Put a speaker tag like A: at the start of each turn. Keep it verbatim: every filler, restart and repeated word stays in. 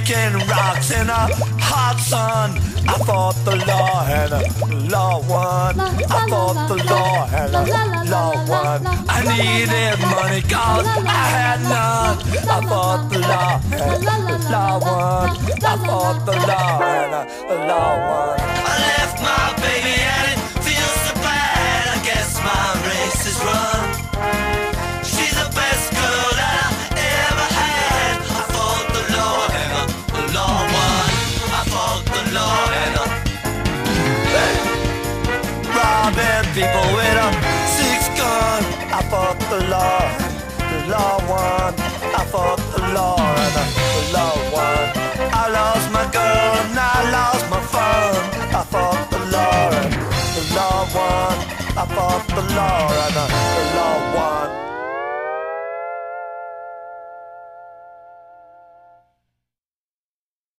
A: kicking rocks in a hot sun. I fought the law and the law won. I fought the law and the law won. I needed money cause I had none. I fought the law and the law won. I fought the law and the law won. I left my baby and it feels so bad. I guess my race is run. She's the best girl that I ever had. I fought the law and the law won. I fought the law and the hey. Robbing people with a six gun. I fought the law, the law won. I fought the law and the law won. I lost my girl and I lost my fun. I fought the law and the law won. I fought the law and the